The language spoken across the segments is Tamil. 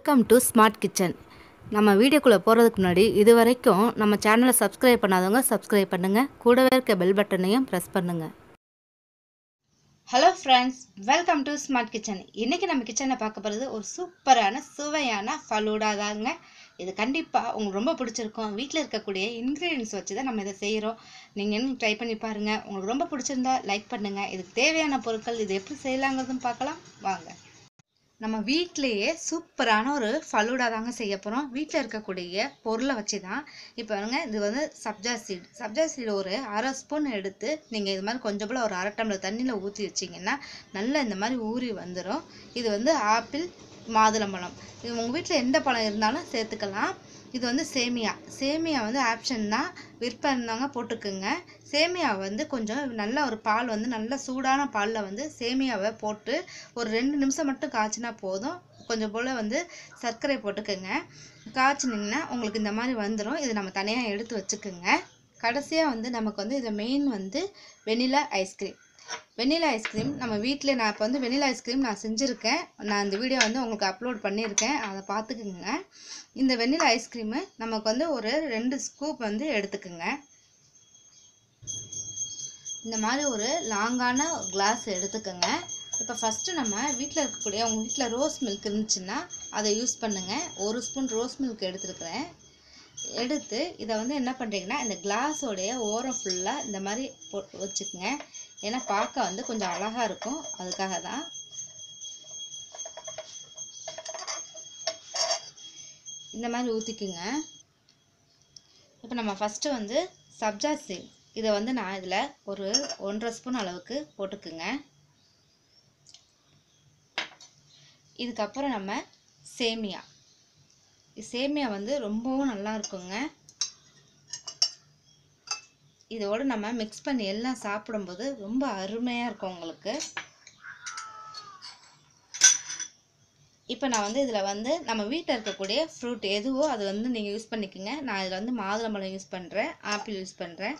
Welcome to smart kitchen. நம்ம வீடியோக்குள்ளே போகிறதுக்கு முன்னாடி இது வரைக்கும் நம்ம சேனலை சப்ஸ்கிரைப் பண்ணாதவங்க சப்ஸ்கிரைப் பண்ணுங்கள். கூடவே இருக்க பெல் பட்டனையும் ப்ரெஸ் பண்ணுங்கள். Hello friends, welcome to smart kitchen. இன்றைக்கி நம்ம கிச்சனில் பார்க்க போகிறது ஒரு சூப்பரான சுவையான ஃபலூடா தாங்க. இது கண்டிப்பாக உங்களுக்கு ரொம்ப பிடிச்சிருக்கும். வீட்டில் இருக்கக்கூடிய இன்க்ரீடியன்ஸ் வச்சு தான் நம்ம இதை செய்கிறோம். நீங்கள் இன்னும் ட்ரை பண்ணி பாருங்கள். உங்களுக்கு ரொம்ப பிடிச்சிருந்தா லைக் பண்ணுங்கள். இதுக்கு தேவையான பொருட்கள் இது எப்படி செய்யலாங்கிறதும் பார்க்கலாம் வாங்க. நம்ம வீட்டிலையே சூப்பரான ஒரு ஃபலூடா தாங்க செய்ய போகிறோம். வீட்டில் இருக்கக்கூடிய பொருளை வச்சு தான். இப்போ பாருங்க, இது வந்து சப்ஜா சீடு ஒரு அரை ஸ்பூன் எடுத்து நீங்கள் இது மாதிரி கொஞ்சம் போல் ஒரு அரை டம்ளர் தண்ணியில் ஊற்றி வச்சிங்கன்னா நல்லா இந்த மாதிரி ஊறி வந்துடும். இது வந்து ஆப்பிள், மாதுளம்பழம், இது உங்கள் வீட்டில் எந்த பழம் இருந்தாலும் சேர்த்துக்கலாம். இது வந்து சேமியா வந்து ஆப்ஷன் தான், விருப்பம் இருந்தாங்க போட்டுக்குங்க. சேமியா வந்து கொஞ்சம் நல்ல ஒரு பால் வந்து நல்ல சூடான பாலில் வந்து சேமியாவை போட்டு ஒரு 2 நிமிஷம் மட்டும் காய்ச்சினா போதும். கொஞ்சம் போல் வந்து சர்க்கரை போட்டுக்குங்க. காய்ச்சினிங்கன்னா உங்களுக்கு இந்த மாதிரி வந்துடும். இது நம்ம தனியாக எடுத்து வச்சுக்குங்க. கடைசியாக வந்து நமக்கு வந்து இதில் மெயின் வந்து வெனிலா ஐஸ்கிரீம் நம்ம வீட்டில். நான் இப்போ வந்து வெனிலா ஐஸ்கிரீம் நான் செஞ்சுருக்கேன். நான் இந்த வீடியோ வந்து உங்களுக்கு அப்லோட் பண்ணியிருக்கேன், அதை பார்த்துக்குங்க. இந்த வெனிலா ஐஸ்கிரீமு நமக்கு வந்து ஒரு 2 ஸ்கூப் வந்து எடுத்துக்குங்க. இந்த மாதிரி ஒரு லாங்கான கிளாஸ் எடுத்துக்கோங்க. இப்போ ஃபஸ்ட்டு நம்ம வீட்டில் இருக்கக்கூடிய உங்கள் வீட்டில் ரோஸ் மில்க் இருந்துச்சுன்னா அதை யூஸ் பண்ணுங்கள். 1 ஸ்பூன் ரோஸ் மில்க் எடுத்துருக்குறேன். எடுத்து இதை வந்து என்ன பண்ணுறீங்கன்னா இந்த கிளாஸோடைய ஓரம் ஃபுல்லாக இந்த மாதிரி போட்டு வச்சுக்கோங்க. ஏன்னா பார்க்க வந்து கொஞ்சம் அழகாக இருக்கும், அதுக்காக தான். இந்த மாதிரி ஊற்றிக்குங்க. இப்போ நம்ம ஃபஸ்ட்டு வந்து சப்ஜா சீட் இதை வந்து நான் இதில் ஒரு 1.5 ஸ்பூன் அளவுக்கு போட்டுக்குங்க. இதுக்கப்புறம் நம்ம சேமியா வந்து ரொம்பவும் நல்லா இருக்குங்க. இதோடு நம்ம மிக்ஸ் பண்ணி எல்லாம் சாப்பிடும்போது ரொம்ப அருமையாக இருக்கும் உங்களுக்கு. இப்போ நான் வந்து இதில் வந்து நம்ம வீட்டில் இருக்கக்கூடிய ஃப்ரூட் எதுவோ அது வந்து நீங்கள் யூஸ் பண்ணிக்கோங்க. நான் இதில் வந்து மாதுளம்பழம் யூஸ் பண்ணுறேன், ஆப்பிள் யூஸ் பண்ணுறேன்.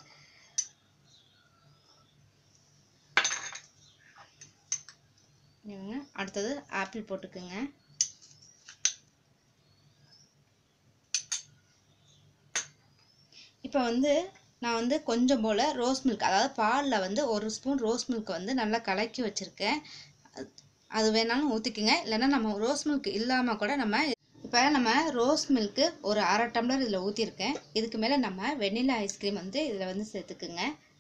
அடுத்தது ஆப்பிள் போட்டுக்குங்க. இப்போ வந்து நான் வந்து கொஞ்சம் போல் ரோஸ் மில்க், அதாவது பாலில் வந்து 1 ஸ்பூன் ரோஸ் மில்க் வந்து நல்லா கலக்கி வச்சுருக்கேன். அது வேணாலும் ஊற்றிக்குங்க. இல்லைன்னா நம்ம ரோஸ் மில்க் இல்லாமல் கூட இப்போ நம்ம ரோஸ் மில்க்கு ஒரு அரை டம்ளர் இதில் ஊற்றிருக்கேன். இதுக்கு மேலே நம்ம வெனிலா ஐஸ்கிரீம் வந்து இதில் வந்து சேர்த்துக்குங்க.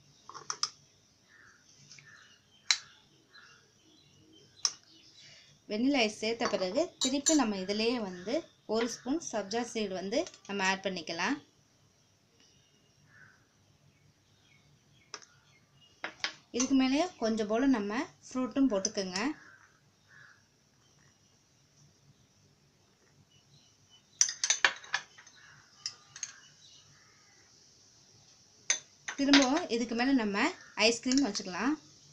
வெனிலா ஐஸ் சேர்த்த பிறகு திருப்பி நம்ம இதிலேயே வந்து 1 ஸ்பூன் சப்ஜா சீடு வந்து நம்ம ஆட் பண்ணிக்கலாம். இதுக்கு மேலேயே கொஞ்சம் போல் நம்ம ஃப்ரூட்டும் போட்டுக்கோங்க. திரும்பவும் இதுக்கு மேலே நம்ம ஐஸ்கிரீம் வச்சுக்கலாம்.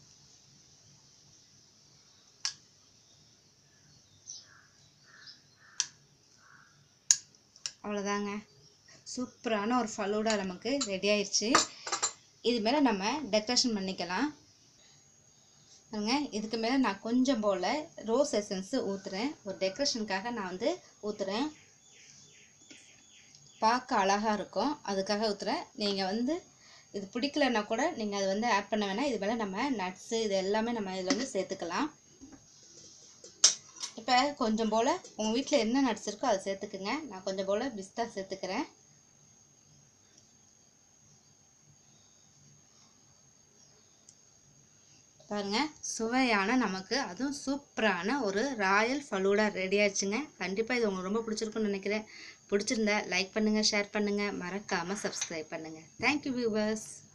அவ்வளோதாங்க, சூப்பரான ஒரு ஃபலூடா நமக்கு ரெடி ஆயிடுச்சு. இது மேலே நம்ம டெக்கரேஷன் பண்ணிக்கலாம். இதுக்கு மேலே நான் கொஞ்சம் போல் ரோஸ் எசன்ஸு ஊற்றுறேன். ஒரு டெக்கரேஷனுக்காக நான் வந்து ஊற்றுறேன். பார்க்க அழகாக இருக்கும், அதுக்காக ஊற்றுறேன். நீங்கள் வந்து இது பிடிக்கலன்னா கூட நீங்கள் அதை வந்து ஆட் பண்ண வேணாம். இது மேலே நம்ம நட்ஸு இது எல்லாமே நம்ம இதில் வந்து சேர்த்துக்கலாம். இப்போ கொஞ்சம் போல் உங்கள் வீட்டில் என்ன நட்ஸ் இருக்கோ அதை சேர்த்துக்குங்க. நான் கொஞ்சம் போல் பிஸ்தா சேர்த்துக்கிறேன். பாருங்க, சுவையான நமக்கு அதுவும் சூப்பரான ஒரு ராயல் ஃபலூடா ரெடி ஆயிடுச்சுங்க. கண்டிப்பாக இது உங்களுக்கு ரொம்ப பிடிச்சிருக்குன்னு நினைக்கிறேன். பிடிச்சிருந்தா லைக் பண்ணுங்கள், ஷேர் பண்ணுங்கள், மறக்காமல் சப்ஸ்கிரைப் பண்ணுங்கள். Thank you viewers.